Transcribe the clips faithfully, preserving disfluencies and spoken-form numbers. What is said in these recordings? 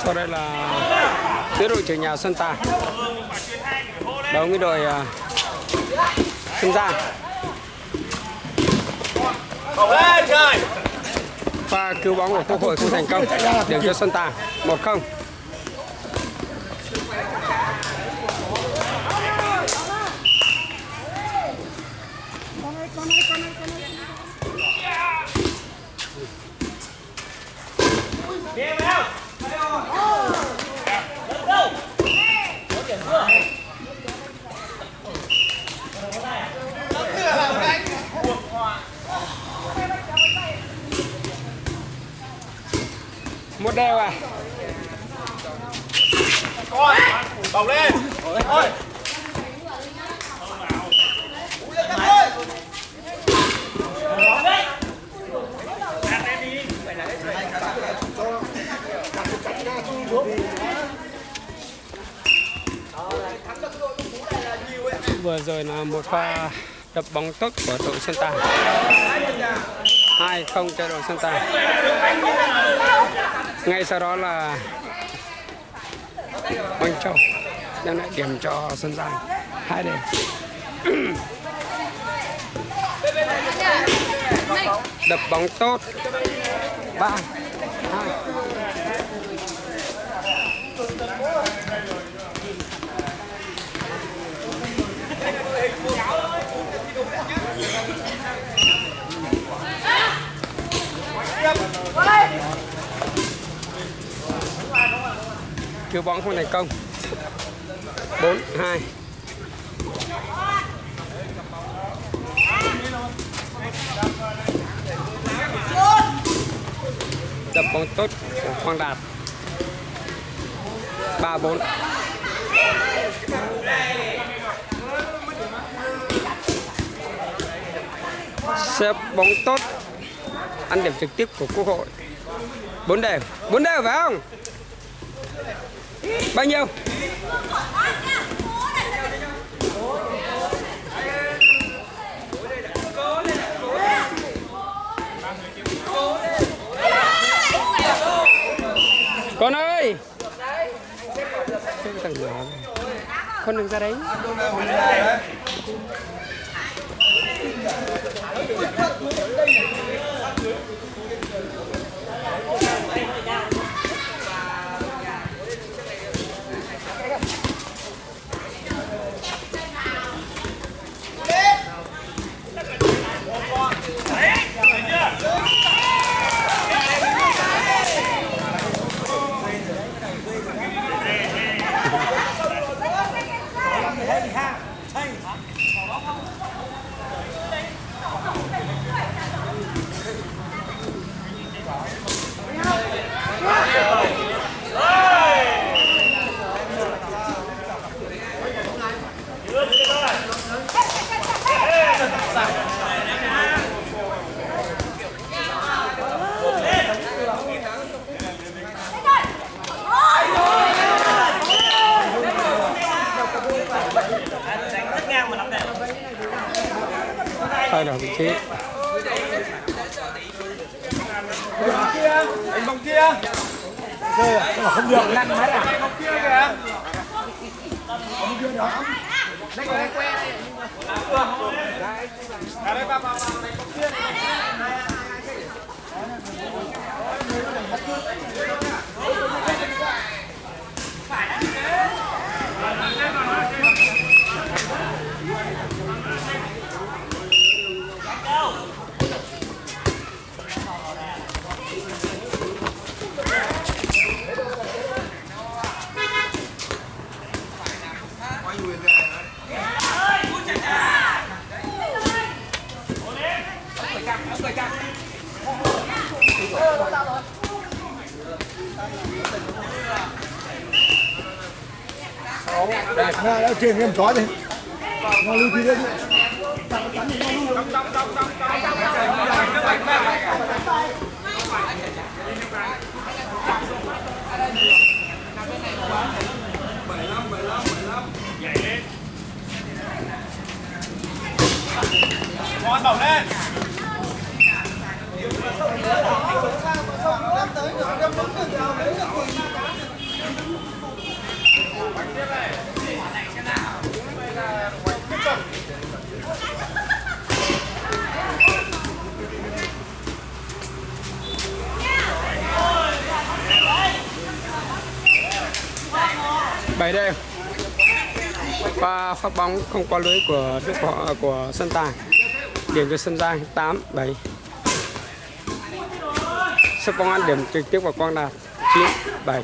Sau đây là phía đội chủ nhà Xuân Tài đấu với đội uh, Xuân Giang. Pha cứu bóng của Quốc Hội không thành công, điểm cho Xuân Tài một không. Một đều à? Con, bầu lên. Thôi. Vừa rồi là một pha đập bóng tốt của đội Xuân Tài. hai không cho đội Xuân Tài. Ngay sau đó là Băng Châu đem lại điểm cho Xuân Giang hai đều. Đập bóng tốt ba hai. Cứu bóng không thành công. bốn hai. Đập bóng tốt của Quang Đạt. ba bốn. Xếp bóng tốt, ăn điểm trực tiếp của Quốc Hội. bốn đều, bốn đều phải không? Bao nhiêu? Con ơi! Thằng nhỏ con đừng ra đấy. Thay đổi vị trí. Đánh bóng kia. Chơi à? Nhưng mà không được lăn mất à? Bóng kia kìa. Bóng kia đó. Đánh cái que đây. Ở đây vào vào đánh bóng kia. Nga đã trên em có đi. Nga lưu đi đi. Con bổng lên. bảy đều và phát bóng không qua lưới của nước của, của Sơn Tài, điểm cho Sơn Giang tám bảy. Sắp bóng ăn điểm trực tiếp của Quang Đạt chín bảy.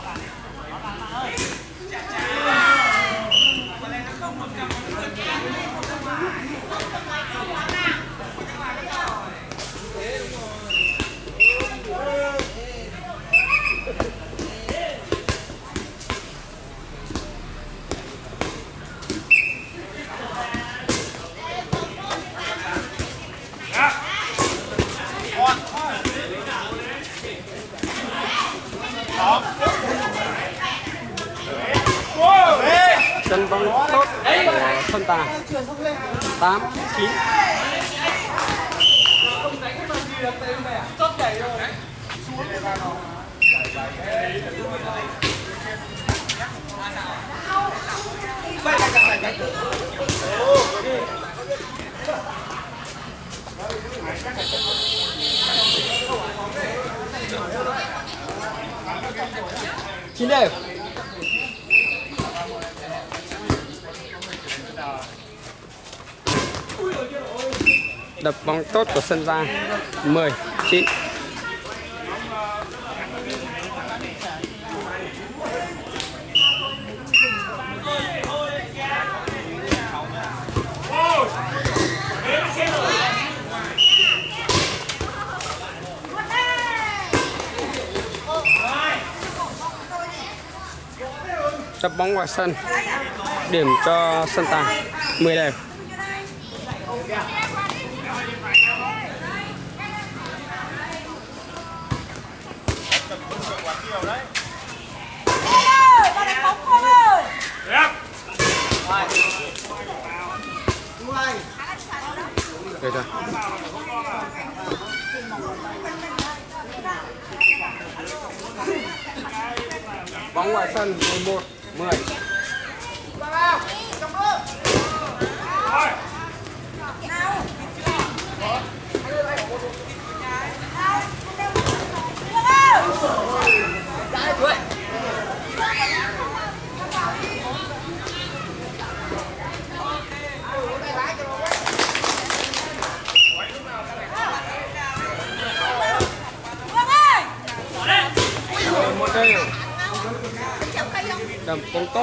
Chân bóng tốt của Sơn Tài tám chín. Chín đều. Đập bóng tốt của Sơn Giang mười chín. Đập bóng vào sân, điểm cho Sơn Tài mười đều. Đây rồi. Bóng ngoài sân mười một mười. Một đều. Đầm bóng tốt.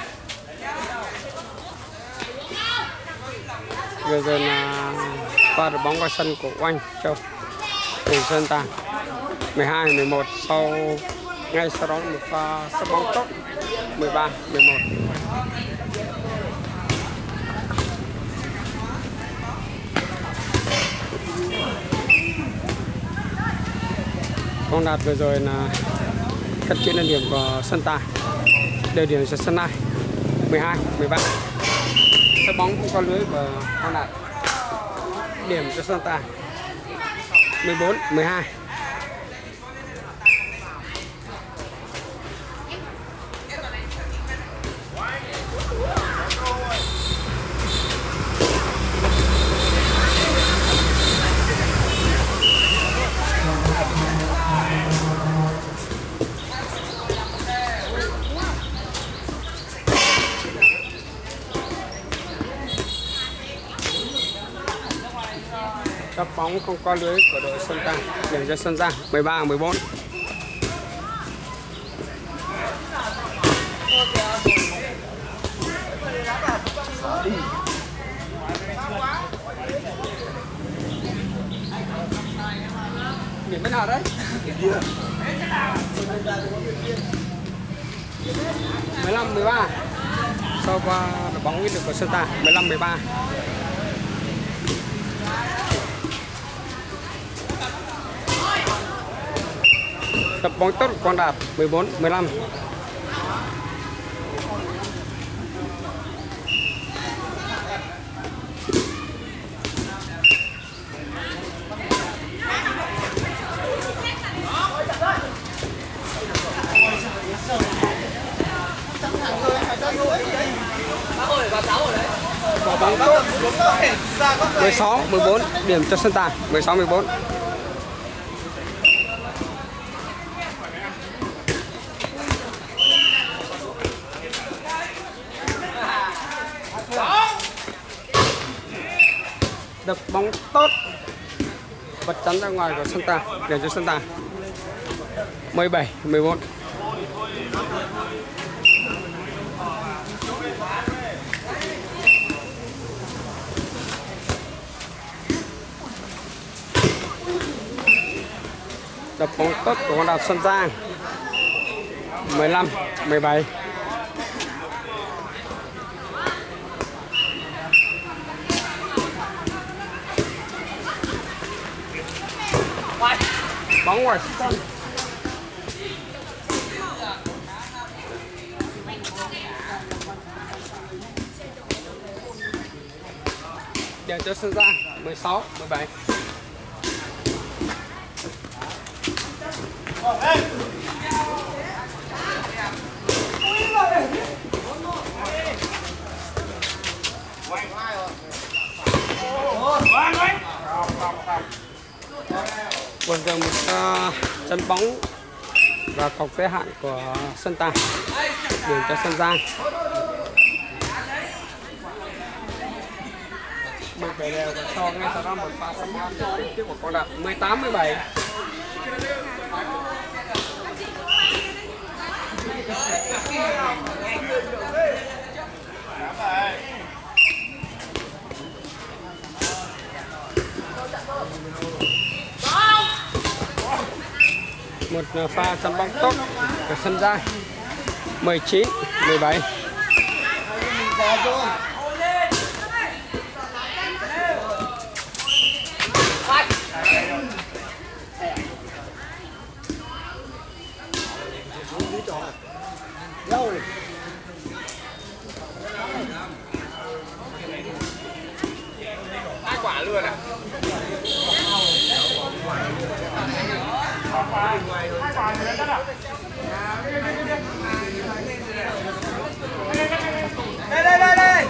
Bây giờ là pha được bóng vào sân của Oanh Châu từ Sơn Tài mười hai mười một. Sau ngay sau đó một pha sắp bóng tốt mười ba mười một. Quang Đạt vừa rồi là cắt chuyển lên điểm của Sơn Tài, đều điểm cho Sơn Lai mười hai mười ba. Sắp bóng không có lưới của Quang Đạt, điểm cho Sơn Tài mười bốn mười hai. Đập bóng không có lưới của đội Sơn Tài, điểm cho Sơn Giang mười ba mười bốn. Điểm bên nào đấy? mười lăm mười ba. Sau qua đập bóng được của Sơn Tài mười lăm mười ba. Đập bóng tốt của Quang Đạt mười bốn mười lăm. mười sáu mười bốn điểm cho Sơn Tài. mười sáu mười bốn. Đập bóng tốt, bật chắn ra ngoài của Sơn Tài, điểm cho Sơn Tài. mười bảy mười bốn. Đập bóng tốt của Hòn Đảo Sơn Giang. mười lăm mười bảy. Bóng ngoài sân. Điểm cho Sơn Giang. mười sáu mười bảy. Vừa rồi một uh, chân bóng và cọc giới hạn của Sơn Tài, điểm cho Sơn Giang. mười bảy đều và cho ngay sau đó một pha sân bóng trực tiếp của con đập. mười tám mười bảy. Một pha chắn bóng tốt của Sơn Giang. mười chín mười bảy. Hai quả luôn à? Đây đây đây đây.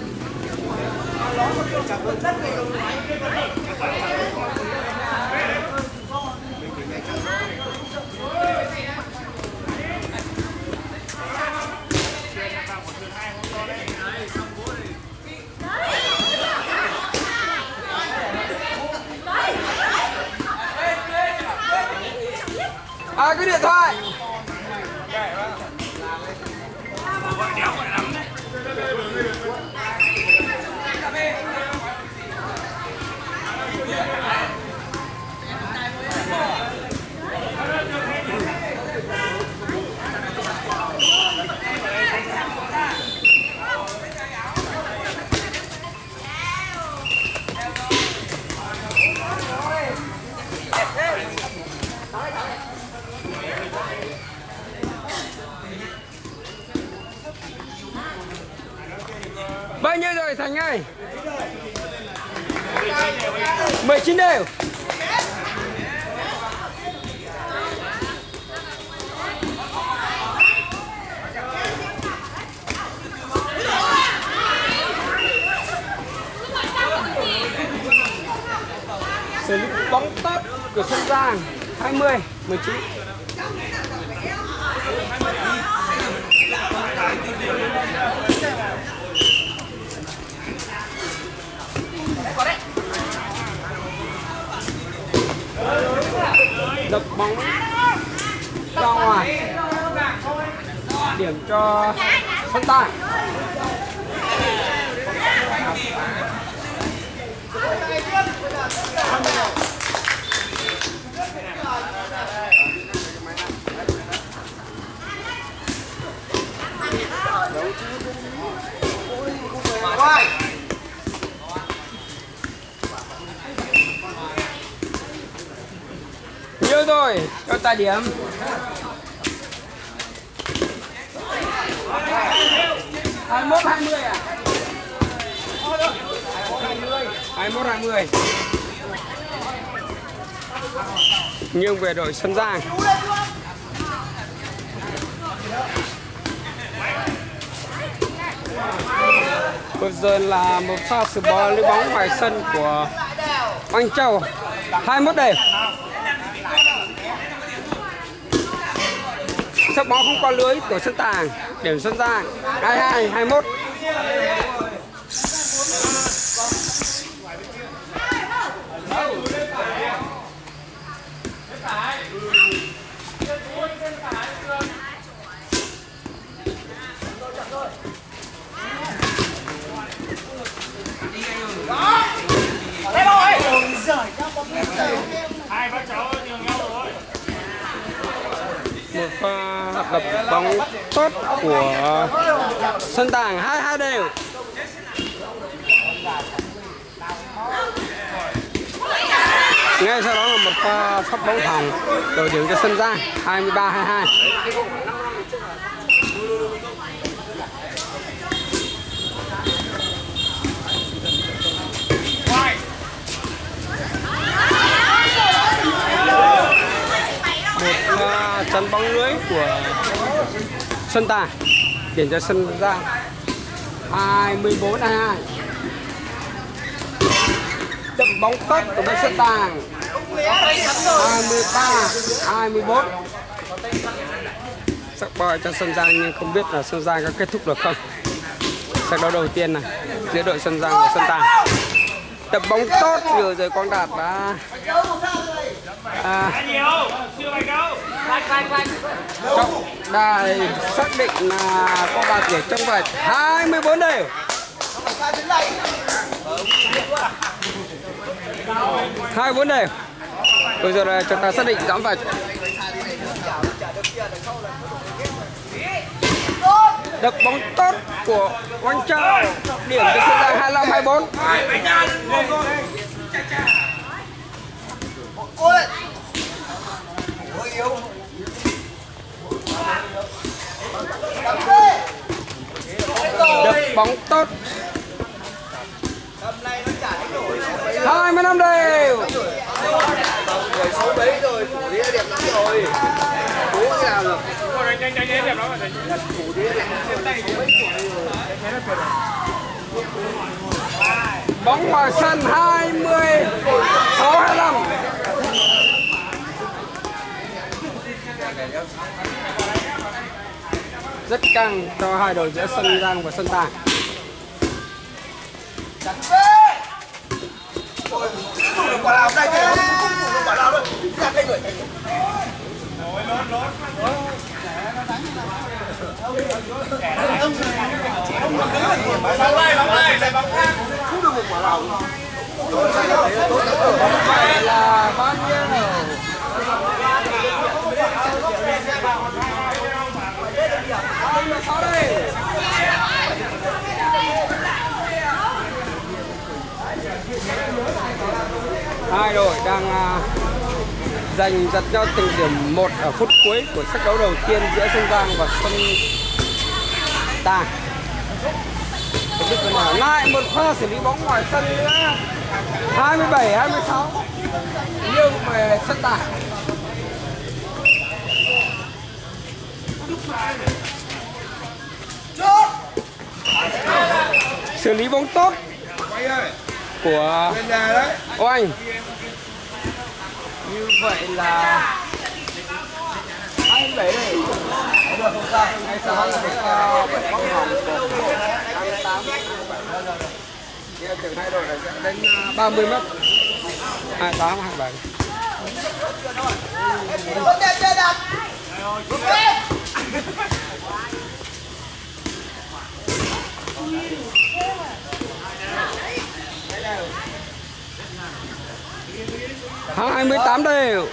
À, cái điện thoại. Bao nhiêu rồi Thành ơi? mười chín đều. Xử lý bóng tốt của Sơn Giang. hai mươi mười chín. Đập bóng ra ngoài, điểm cho Sơn Tài. Nhiều rồi, cho ta điểm. hai mươi mốt hai mươi à? hai mươi mốt hai mươi. Nhưng về đội Sơn Giang. Vừa rồi là một pha xử bò lấy bóng ngoài sân của Oanh Châu, hai mươi mốt đều. Sắc bóng không qua lưới của Sơn Tàng, điểm Sơn Giang hai hai, hai mươi mốt. Một pha đập bóng tốt của Sơn Tàng, hai hai đều. Ngay sau đó là một pha phát bóng hỏng, đổi điểm cho Sơn Giang hai mươi ba, hai mươi hai. Một chắn bóng lưới của Sơn Tàng, điểm cho Sơn Giang hai mươi bốn, hai mươi hai. Đập bóng tốt của bên Sơn Tàng hai mươi ba, hai mươi bốn. Sắc bòi cho Sơn Giang nhưng không biết là Sơn Giang có kết thúc được không. Trận đấu đầu tiên này giữa đội Sơn Giang và Sơn Tàng. Đập bóng tốt, vừa rồi Quang Đạt đã à, trọng đài xác định là Quang Đạt để trong vạch hai mươi bốn đều. hai mươi bốn đều. Bây giờ là chúng ta xác định giám vạch. Đập bóng tốt của Oanh Châu, điểm cho Sơn Giang hai mươi lăm, hai mươi bốn. Đập bóng tốt hai mươi lăm đều. Bóng ngoài sân hai mươi sáu, hai mươi lăm. Rất căng cho hai đội giữa Sơn Giang và Sơn Tàng. Là bao nhiêu? Hai đội đang uh, giành giật nhau từng điểm một ở phút cuối của set đấu đầu tiên giữa Sơn Giang và Sơn Tàng. Lại một pha xử lý bóng ngoài sân nữa, hai mươi bảy, hai mươi sáu, nghiêng về Sơn Tàng. Xử lý bóng tốt của Oanh. Như vậy là hai mươi bảy này. Ngay sau đó là một bảy bóng hỏng của hai mươi tám. Hai đội này sẽ đánh ba mươi mét. hai mươi tám, hai mươi bảy. hai mươi tám đều.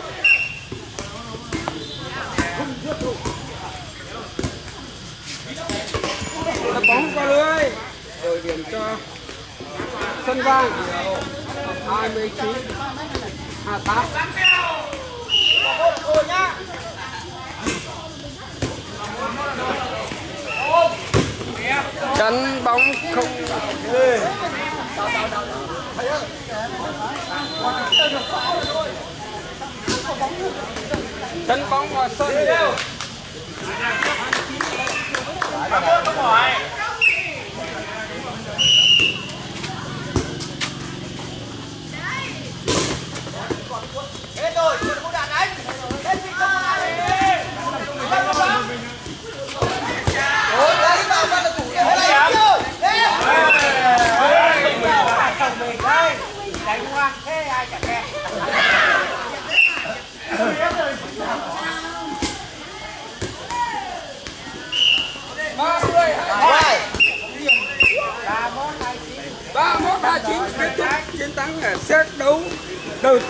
Đập bóng qua lưới, đổi điểm cho Sơn Giang hai mươi chín, hai mươi tám. Chắn bóng không chắn bóng vào sân.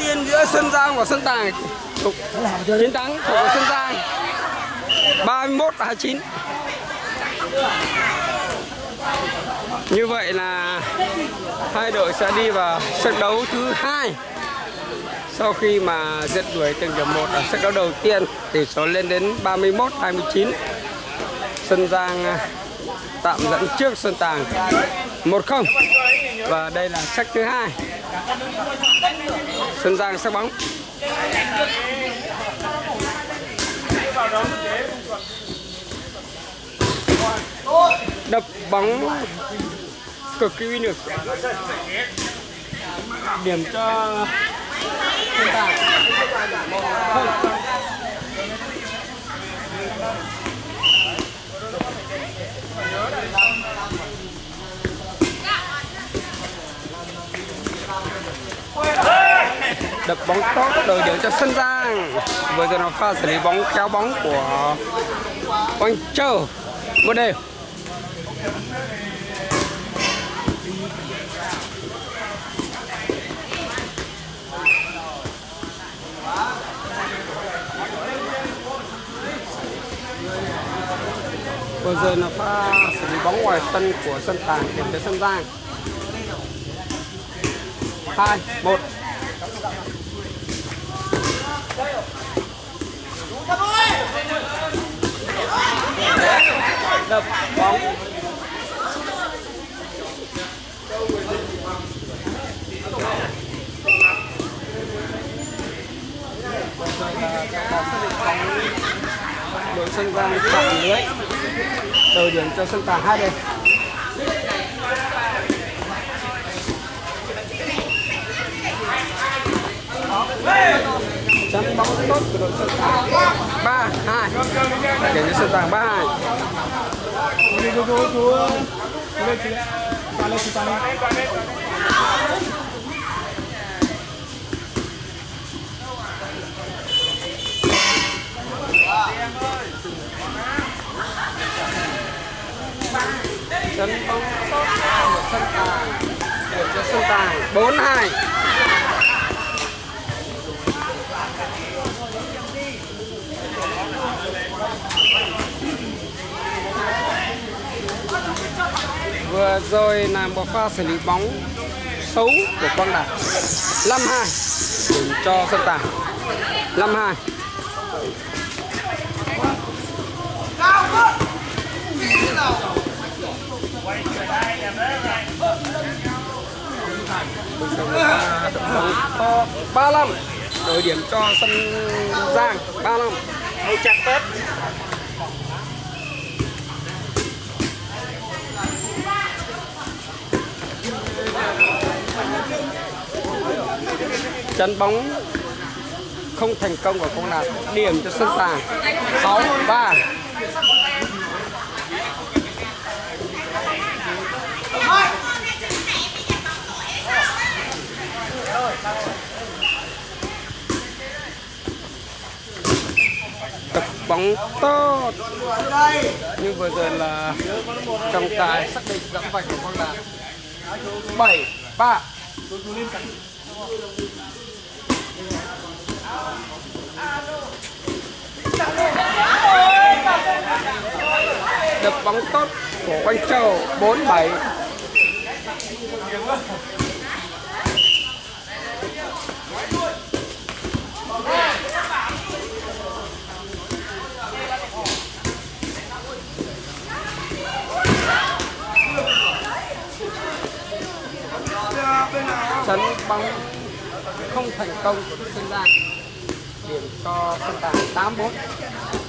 tiên giữa Sơn Giang và Sơn Tàng. Chiến thắng của Sơn Giang ba mươi mốt hai mươi chín. Như vậy là hai đội sẽ đi vào set đấu thứ hai. Sau khi mà giật đuổi từng điểm một ở set đấu đầu tiên, tỷ số lên đến ba mươi mốt hai mươi chín. Sơn Giang tạm dẫn trước Sơn Tàng một không. Và đây là set thứ hai. Sơn Giang sắc bóng. Đập bóng cực kỳ uy lực. Điểm cho Sơn Tàng không. Đập bóng tốt, đổi điểm cho Sơn Giang. Vừa rồi nó pha xử lý bóng kéo bóng của Quang Châu. Một đều. Vừa rồi là pha xử lý bóng ngoài sân của Sơn Tàng, điểm cho Sơn Giang. Hai một. Đập bóng. Đội Sơn Giang chạm lưới. Đầu điểm cho Sơn Tàng hai đều. Chắn bóng tốt của đội Sơn Tàng. ba hai. Để cho Sơn Tàng ba hai. Chắn bóng tốt của Sơn Tàng. Để cho Sơn Tàng bốn hai. Vừa rồi là một pha xử lý bóng xấu của Quang Đạt. năm hai điểm cho Sơn Tàng. năm hai. ba năm. Đổi điểm cho Sơn Giang. ba năm. Hãy chặt tết. Chắn bóng không thành công của Quang Đạt, điểm cho Sơn Tàng. sáu ba. Tập bóng tốt. Nhưng vừa rồi là trọng tài xác định dẫm vạch của Quang Đạt. bảy ba. Đập bóng tốt của Quang Châu. bốn bảy. Chắn bóng không thành công của đội Sơn Giang, điểm cho Sơn Tàng tám bốn.